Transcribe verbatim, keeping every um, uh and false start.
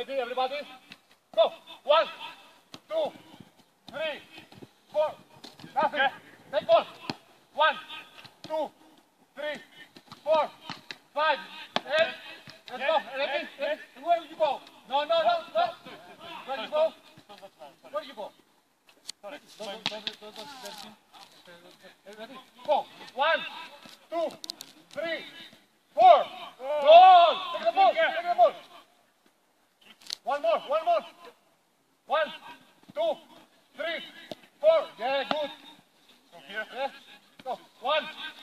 Ready, everybody? Go. One, two, three, four. Nothing. Okay. Take ball. One, two, three, four, five, eight. Let's go. Ready? Ready? Where you go? No, no, no, no. Where you go? Where you go? Sorry. Ready? Go. One, two, three, four. Goal. Take the ball. Take the ball. One more. One more. One, two, three, four. Yeah, good. From here. Yeah. Go. One.